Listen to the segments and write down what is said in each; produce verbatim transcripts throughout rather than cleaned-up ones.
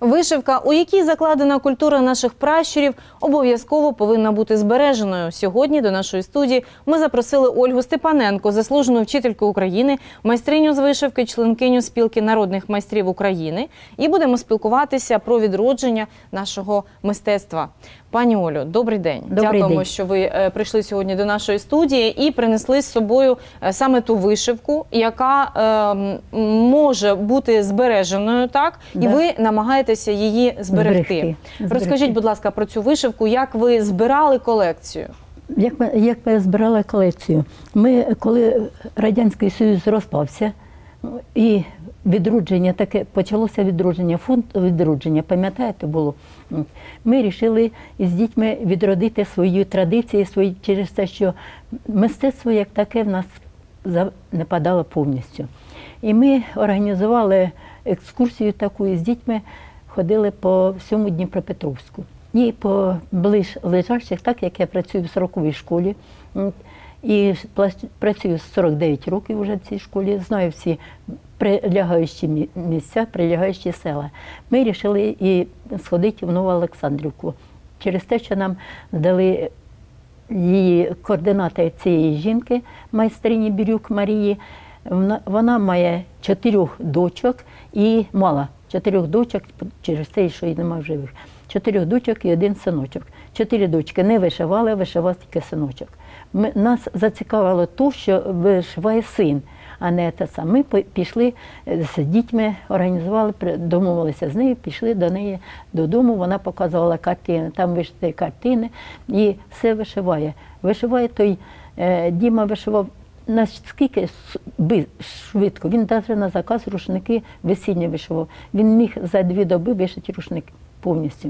Вишивка, у якій закладена культура наших пращурів, обов'язково повинна бути збереженою. Сьогодні до нашої студії ми запросили Ольгу Степаненко, заслужену вчительку України, майстриню з вишивки, членкиню спілки народних майстрів України. І будемо спілкуватися про відродження нашого мистецтва. Пані Олю, добрий день. Добрий Дякуємо, день. що ви прийшли сьогодні до нашої студії і принесли з собою саме ту вишивку, яка е, може бути збереженою, так? Да. І ви намагаєтеся її зберегти. Зберегти. Розкажіть, будь ласка, про цю вишивку, як ви збирали колекцію? Як ми, як ми збирали колекцію? Ми, коли Радянський Союз розпався, і відродження таке, почалося відродження, фонд відродження, пам'ятаєте, було? Ми вирішили з дітьми відродити свої традиції, свої, через те, що мистецтво як таке в нас занепадало повністю. І ми організували екскурсію таку, і з дітьми ходили по всьому Дніпропетровську. І по ближ лежачих, так як я працюю в сороковій школі, і працюю з сорок дев'ять років вже в цій школі, знаю всі прилягаючі місця, прилягаючі села. Ми вирішили і сходити в Нову Олександрівку. Через те, що нам дали її координати цієї жінки, майстрині Бірюк Марії. Вона, вона має чотирьох дочок і мала чотирьох дочок, через те, що її немає живих. Чотирьох дочок і один синочок. Чотири дочки не вишивали, вишивав тільки синочок. Ми, нас зацікавило те, що вишиває син, а не те саме. Ми пішли з дітьми, організували, домовилися з нею, пішли до неї додому, вона показувала картини, там вишиті картини і все вишиває. Вишиває той, е, Діма вишивав наскільки швидко, він навіть на заказ рушники весінні вишивав. Він міг за дві доби вишити рушники повністю.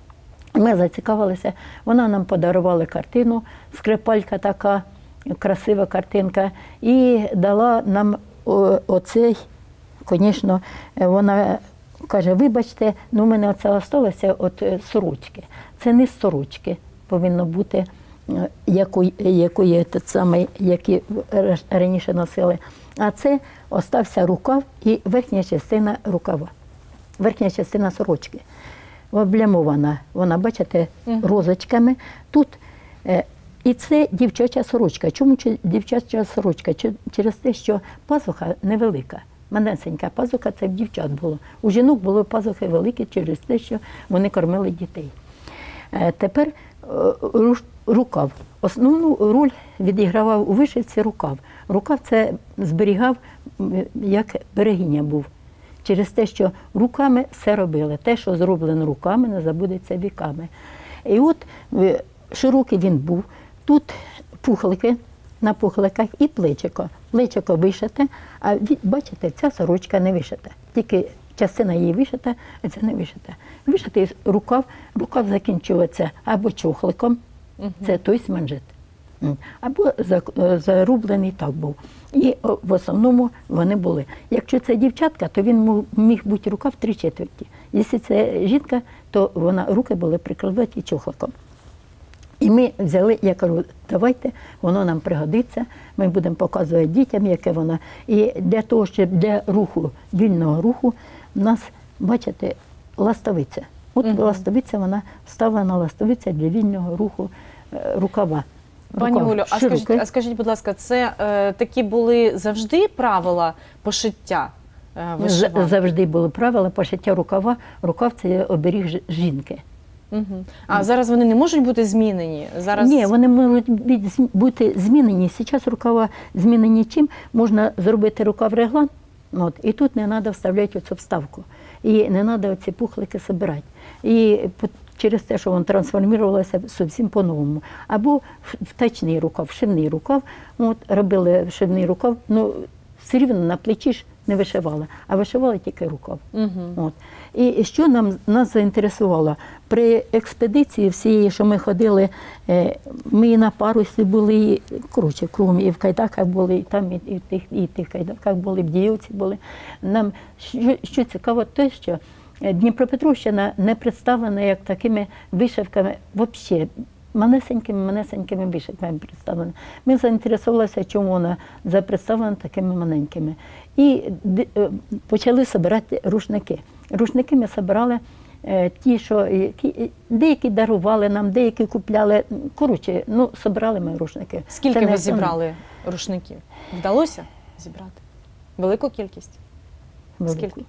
Ми зацікавилися, вона нам подарувала картину, скрипалька така, красива картинка, і дала нам оцей, звісно, вона каже, вибачте, ну в мене оце залишилося від сорочки. Це не з сорочки повинно бути, якої, якої, саме, які раніше носили, а це остався рукав і верхня частина рукава, верхня частина сорочки. Облямована, вона, бачите, розочками. Тут, е, і це дівчача сорочка. Чому дівчача сорочка? Через те, що пазуха невелика, манесенька пазуха, це в дівчат було. У жінок були пазухи великі через те, що вони кормили дітей. Е, тепер е, рукав. Основну роль відігравав у вишивці рукав. Рукав це зберігав, як берегиня був. Через те, що руками все робили. Те, що зроблено руками, не забудеться віками. І от широкий він був. Тут пухлики на пухликах і плечико. Плечико вишите, а бачите, ця сорочка не вишита. Тільки частина її вишита, а ця не вишита. Вишитий рукав, рукав закінчується або чохликом, це той манжет, або зарублений так був. І в основному вони були. Якщо це дівчатка, то він міг бути рукав три четверті. Якщо це жінка, то вона, руки були прикладені чохликом. І ми взяли, я кажу, давайте, воно нам пригодиться, ми будемо показувати дітям, яке воно. І для того, щоб для руху, вільного руху, у нас, бачите, ластовиця. От угу. Ластовиця, вона вставлена ластовиця для вільного руху рукава. Пані Олю, а скажіть, а скажіть, будь ласка, це е, такі були завжди правила пошиття е, вишиванки? Завжди були правила пошиття рукава. Рукав – це оберіг жінки. Угу. А зараз вони не можуть бути змінені? Зараз... Ні, вони можуть бути змінені. Зараз рукава змінені чим? Можна зробити рукав реглан, от, і тут не треба вставляти оцю вставку. І не треба оці пухлики збирати. І через те, що він трансформувався зовсім по-новому. Або втачний рукав, шивний рукав. От, робили шивний рукав, ну все рівно на плечі ж не вишивали, а вишивали тільки рукав. Угу. От. І що нам, нас заінтересувало? При експедиції всієї, що ми ходили, ми і на парусі були, і, коротше, кругом, і в Кайдаках були, і там, і в тих, і в тих Кайдаках були, в Діївці були. Нам, що, що цікаво, те, що Дніпропетровщина не представлена як такими вишивками взагалі. Манесенькими-манесенькими вишивками представлена. Ми заінтересувалися, чому вона представлена такими маленькими. І почали збирати рушники. Рушники ми збирали е, ті, що які, деякі дарували нам, деякі купляли. Коротше, ну, собрали ми рушники. Скільки Це ви не- зібрали рушників? Вдалося зібрати? Велику кількість? Велику. Скільки?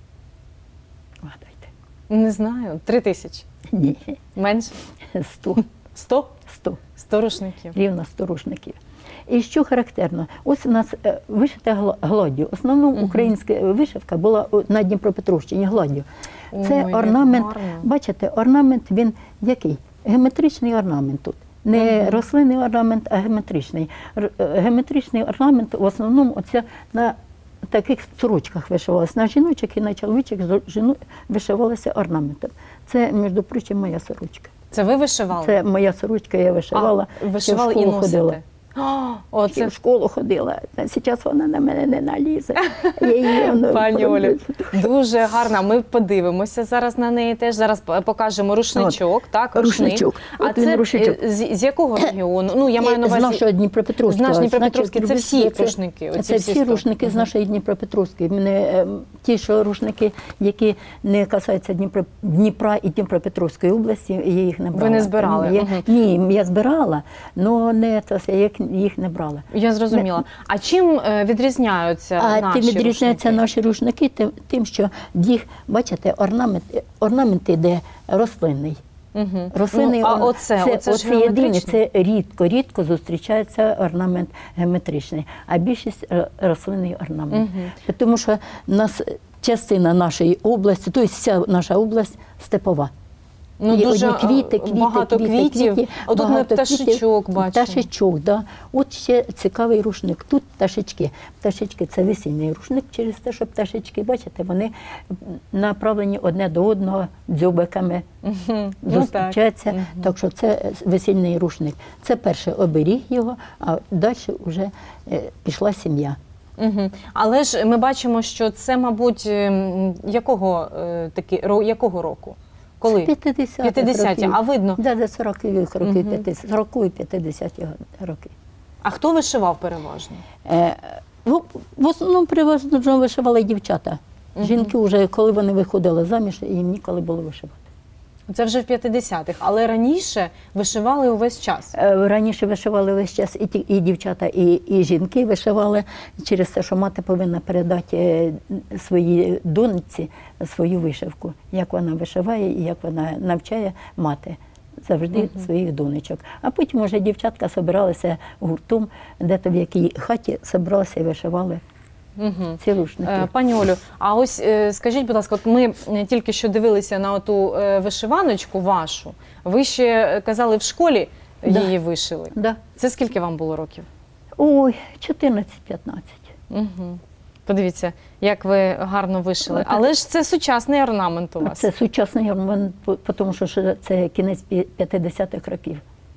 Вгадайте. Не знаю. Три тисячі? Ні, Менше? сто. Сто? Сто. Сто рушників. Рівно сто рушників. І що характерно, ось у нас е, вишита гла- гладдю. Основна українська вишивка була у- на Дніпропетровщині гладдю. Це Ой, як орнамент, гарно. бачите, орнамент він який? Геометричний орнамент тут. Не рослинний орнамент, а геометричний. Р- е, Геометричний орнамент в основному оце на таких сорочках вишивалося. На жіночих і на чоловічих з- жіно- вишивалося орнаментом. Це, між прочим, моя сорочка. Це ви вишивали? Це моя сорочка, я вишивала. А, вишивали ще в і школу носите? ходила. О, Ще оце в школу ходила. Зараз вона на мене не налізе. Я її, ну, Пані Олю, дуже гарна. Ми подивимося зараз на неї теж. Зараз п- покажемо рушничок, так, рушник. рушничок. А От він це рушничок. е, з, з якого регіону? Ну, я маю на З увазі нашого Дніпропетровського. Наш Дніпропетровський, Значить, це всі це- рушники, оці Це всі всі сто. рушники з нашої Дніпропетровської. Мене, ем, ті, що рушники, які не касаються Дніпро, Дніпра і Дніпропетровської області, я їх не брала. не збирали? Я, Мгм. Ні, я збирала, але не, це, я їх- їх не брала. Я зрозуміла. А чим е, відрізняються А наші тим відрізняються рушники? наші рушники тим, тим, що їх, бачите, орнамент, орнамент іде рослинний. Мгм. Рослинний Ну, а орнамент. оце, це, оце ж єдине, геометричний? це рідко, рідко зустрічається орнамент геометричний, а більшість е, рослинний орнамент. Тому що в нас частина нашої області, тобто вся наша область степова. Ну, І дуже одні квіти, квіти, багато квіти, квітів. квіти, Отут ми багато пташечок квітів. бачимо. Пташечок, да. От ще цікавий рушник. Тут пташечки. Пташечки – це весільний рушник через те, що пташечки, бачите, вони направлені одне до одного дзьобиками, Мгм. Ну, зустрічаються. так. Так що це весільний рушник. Це перший оберіг його, а далі вже е, пішла сім'я. Угу. Але ж ми бачимо, що це, мабуть, ем, якого, е, таки, ро- якого року? Коли? п'ятдесяті п'ятдесяті, а видно. Да, да, сорокових років, Мгм. п'ятдесят, сорокові п'ятдесяті роки. А хто вишивав переважно? Е, в, в основному переважно вишивали дівчата. Мгм. Жінки вже, коли вони виходили заміж, їм ніколи було вишивати. Це вже в п'ятдесятих, але раніше вишивали увесь час. Е, Раніше вишивали весь час і, ті- і дівчата, і, і жінки вишивали через те, що мати повинна передати е, своїй доньці свою вишивку, як вона вишиває і як вона навчає мати завжди своїх донечок. А потім вже дівчатка збиралися гуртом, де-то в якій хаті збиралися і вишивали Угу. ці рушники. Е, Пані Олю, а ось е, скажіть, будь ласка, от ми е, тільки що дивилися на ту вишиваночку вашу. Ви ще е, казали, в школі Да. її вишили. Да. Це скільки вам було років? Ой, чотирнадцять-п'ятнадцять. Угу. Подивіться, як ви гарно вишили. Отак. Але ж це сучасний орнамент у вас. Це сучасний орнамент, тому що ще це кінець пі- п'ятдесятих років.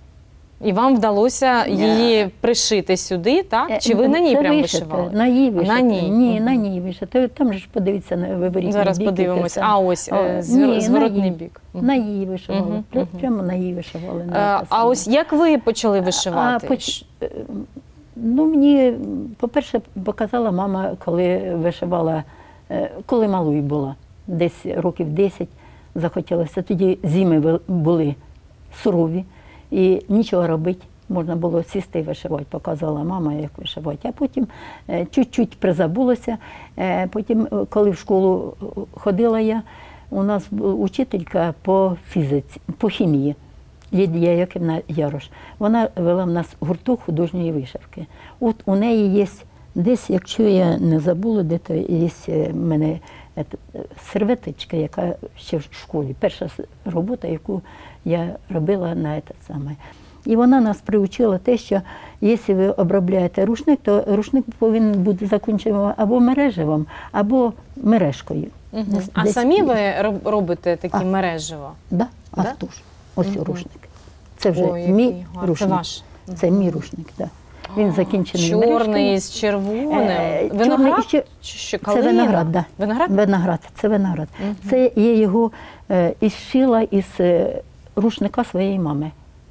І вам вдалося її пришити сюди, так? Чи ви на ній Це прям вишите, вишивали? На ній вишити. На ній? Ні, Мгм. на ній вишити. Там же ж подивіться на виворітний Зараз бік. і подивимось. те А саме. ось О, е, звір- ні, зворотний на їй. бік. На її вишивали. Мгм, Пря- мгм. Прямо на її вишивали. Е, на те А саме. ось як ви почали вишивати? А, поч- е, Ну, мені, по-перше, показала мама, коли вишивала, е, коли малою була, десь років десять захотілося. Тоді зими ви- були сурові і нічого робити. Можна було сісти і вишивати, показувала мама, як вишивати. А потім е, чуть-чуть призабулося. Е, Потім, е, коли в школу ходила я, у нас була учителька по фізиці, по хімії. Лідія Яківна Ярош. Вона вела в нас гурток художньої вишивки. От у неї є десь, якщо я не забула, де то є в мене ет, серветочка, яка ще в школі. Перша с- робота, яку я робила на це саме. І вона нас приучила те, що якщо ви обробляєте рушник, то рушник повинен бути закінчений або мереживом, або мережкою. Мгм. Десь- А десь- самі ви роб- робите такі А. мережево? Да? А Да? тож, ось Мгм. рушник. Це вже Ой, який мій гарний. рушник. Це ваш? Це мій рушник, так. Да. Він закінчений Чорний мережкою. з червоним. Е, Виноград? чорний ще- Чи що, Це калина? виноград, да. Виноград? Виноград, це виноград. Мгм. Це я його е, ізшила із е, рушника своєї мами.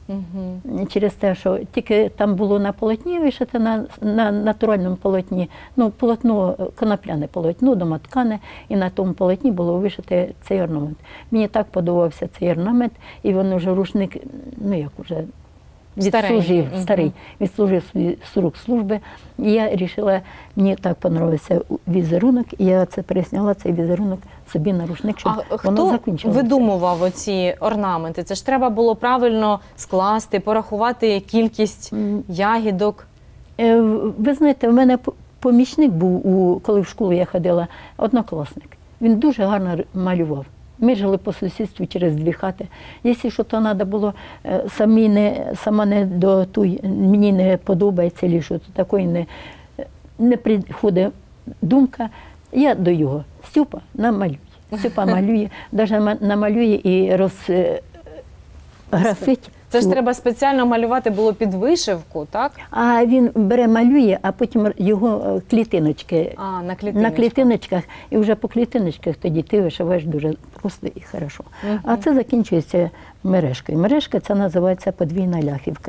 Угу. Через те, що тільки там було на полотні вишите, на, на натуральному полотні, ну, полотно, конопляне полотно, домоткане, і на тому полотні було вишите цей орнамент. Мені так подобався цей орнамент, і він вже рушник, ну як вже, відслужив, Старий. старий, Угу. відслужив свій срок служби. І я вирішила, мені так подобався візерунок, і я це пересняла, цей візерунок собі на рушник, щоб А воно хто закінчилося. видумував оці орнаменти? Це ж треба було правильно скласти, порахувати кількість ягідок. Е, Ви знаєте, в мене помічник був, у, коли в школу я ходила, однокласник. Він дуже гарно р- малював. Ми жили по сусідству через дві хати. Якщо що то треба було, е, самі не, сама не до той, мені не подобається, чи що то такої не, не приходить думка, я до його. Степа намалює. Степа малює, навіть намалює і розграфить. Це ж треба спеціально малювати було під вишивку, так? А він бере, малює, а потім його клітиночки А, на на клітиночках. клітиночках, і вже по клітиночках тоді ти вишиваєш дуже просто і хорошо. Мгм. А це закінчується мережкою. Мережка це називається подвійна ляхівка.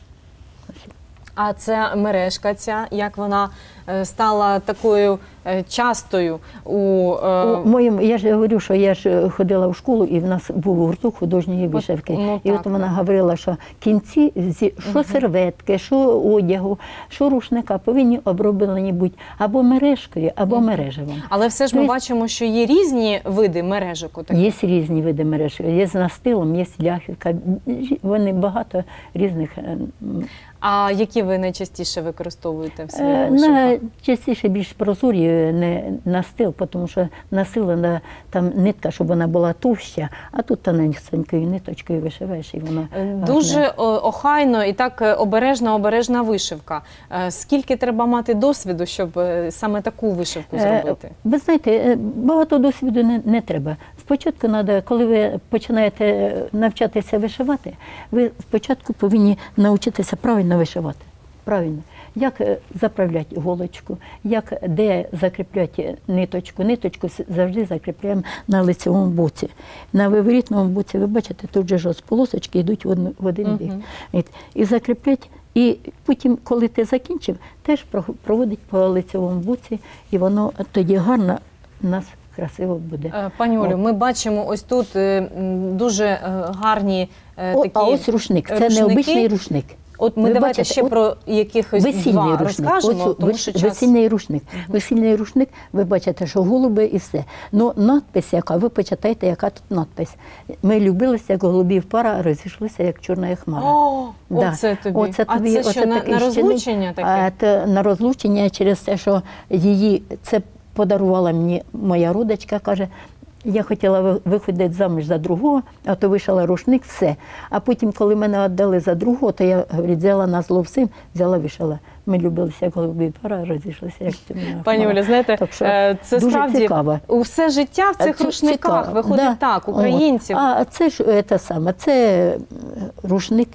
А це мережка ця, як вона е, стала такою е, частою у... е, У моєму, я ж говорю, що я ж ходила в школу, і в нас був гурток художньої вишивки. ну, і так, от вона так. говорила, що кінці, зі- що серветки, що одягу, що рушника повинні оброблені бути або мережкою, або мережевим. Але все ж ми Тобто- бачимо, що є різні види мережок. отаких. Є різні види мережки, є з настилом, є ляхівка, вони багато різних. е, м, А які ви найчастіше використовуєте в Е, своїх На вишивках? частіше більш прозорі, не настил, тому що насилена там нитка, щоб вона була товща, а тут тоненькою ниточкою вишиваєш, і воно Е, гарне. Дуже о, охайно і так е, обережна, обережна вишивка. Е, Скільки треба мати досвіду, щоб е, саме таку вишивку Е, зробити? Ви знаєте, е, багато досвіду не, не треба. Спочатку треба, коли ви починаєте е, навчатися вишивати, ви спочатку повинні навчитися правильно вишивати. Правильно. Як е, заправляти голочку, як де закріпляти ниточку. Ниточку с- завжди закріпляємо на лицевому боці. На виворітному боці, ви бачите, тут же ж ось полосочки йдуть в, одну, в один бік. Мгм. От. І закріплять. І потім, коли ти закінчив, теж про- проводить по лицевому боці, і воно тоді гарно у нас красиво буде. Е, Пані Олю, От. ми бачимо ось тут е, м, дуже е, гарні е, О, такі а ось рушник, це рушники. необичний рушник. От ми Ви давайте бачите, ще от про якихось Весільний два рушник. розкажемо, Ось тому вес- що час... весільний рушник. Весільний рушник, ви бачите, що голуби і все. Ну, надпись яка, ви почитайте, яка тут надпись. Ми любилися, як голубів пара, а розійшлися, як чорна хмара. О, Да. оце тобі. Оце а тобі, це оце що, на, такий на щільний- розлучення таке? А, те, на розлучення через те, що її, це подарувала мені моя родичка, каже, я хотіла ви- виходити заміж за другого, а то вишила рушник, все. А потім, коли мене віддали за другого, то я, говорить, взяла на зло всім, взяла, вишила. Ми любилися, як голубі пара, розійшлися, як темна Пані хмара. Оля, знаєте, Так що е, це дуже справді цікаво. усе життя в цих Це рушниках цікаво, виходить да. так, От. українців. А це ж е, те саме, це рушник,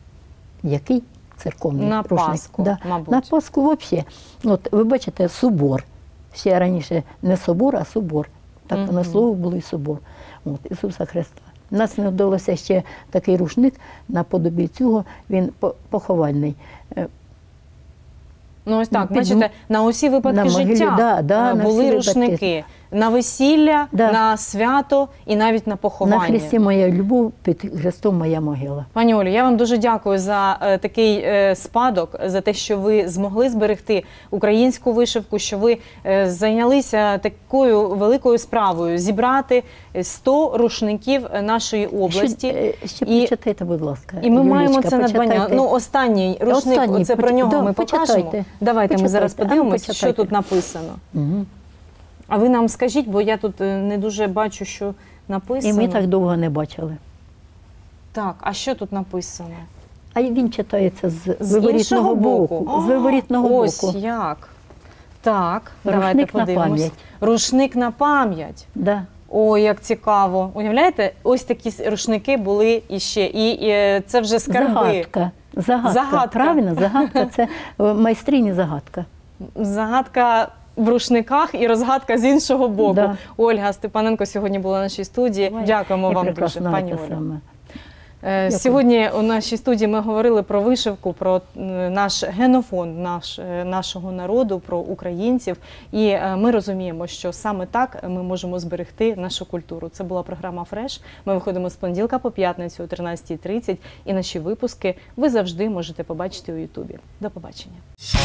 який церковний На рушник. Пасху, Да. мабуть. На Пасху взагалі. От ви бачите, собор. Ще раніше не собор, а собор. Так Мгм. воно слово було і собор. От, Ісуса Христа. У нас не вдалося ще такий рушник наподобі цього, він по- поховальний. Е, Ну ось так, Під- бачите, на усі випадки на могилі, життя да, да, е, на були всі випадки. рушники. На весілля, Да. на свято і навіть на поховання. На Христі моя любов, під Христом моя могила. Пані Олю, я вам дуже дякую за е, такий е, спадок, за те, що ви змогли зберегти українську вишивку, що ви е, зайнялися такою великою справою зібрати сто рушників нашої області. Ще, е, ще І- почитайте, будь ласка. І ми Юлічка, маємо це надбання. почитайте. Ну, останній рушник, Останній, оце про поч- нього да, ми покажемо. почитайте. Давайте ми Почитайте, зараз а ну, подивимося, що почитайте. тут написано. Мгм. А ви нам скажіть, бо я тут е, не дуже бачу, що написано. І ми так довго не бачили. Так, а що тут написано? А й він читається з, З виворітного іншого боку. боку. З виворітного Ось боку. як. Так, Рушник давайте на подивимось. пам'ять. Рушник на пам'ять. Да. О, як цікаво. Уявляєте, ось такі с- рушники були іще. І, і е, це вже скарби. Загадка. Загадка. Загадка. Правильно, загадка. Це е, майстрині загадка. Загадка в рушниках і розгадка з іншого боку. Да. Ольга Степаненко сьогодні була в нашій студії. Ой, Дякуємо і вам дуже, прекрасна пані те Оля. саме. Е, Сьогодні у нашій студії ми говорили про вишивку, про е, наш генофонд наш, е, нашого народу, про українців. І е, ми розуміємо, що саме так ми можемо зберегти нашу культуру. Це була програма «Фреш». Ми виходимо з понеділка по п'ятницю о тринадцятій тридцять. І наші випуски ви завжди можете побачити у Ютубі. До побачення.